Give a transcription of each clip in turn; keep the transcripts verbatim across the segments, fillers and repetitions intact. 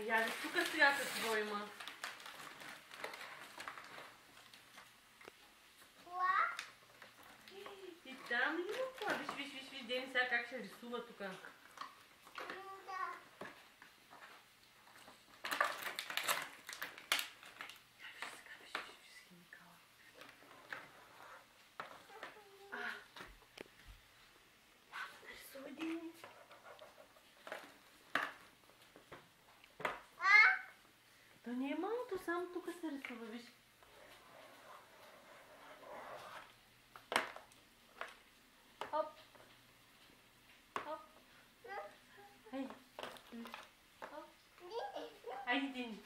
я тук сега какво има? И там има това. Виж, виж, виж, виж, Дени сега как ще рисува тук. То не е малото, само тук се рисува, виж. Хоп. Хоп. Хайде. Хоп. Хайде, Дени.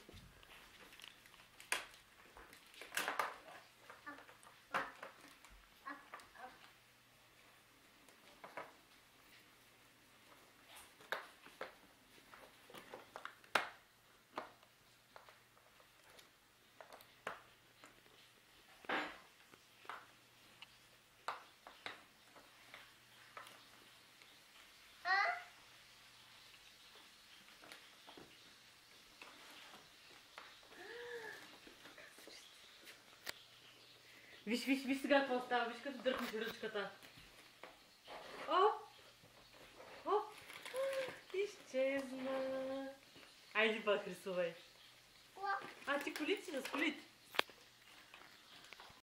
Виж, виж, виж сега какво става, виж като дръпнеш ръчката. Оп! Оп! Изчезна. Айде пак рисувай. А ти колите си, с колите.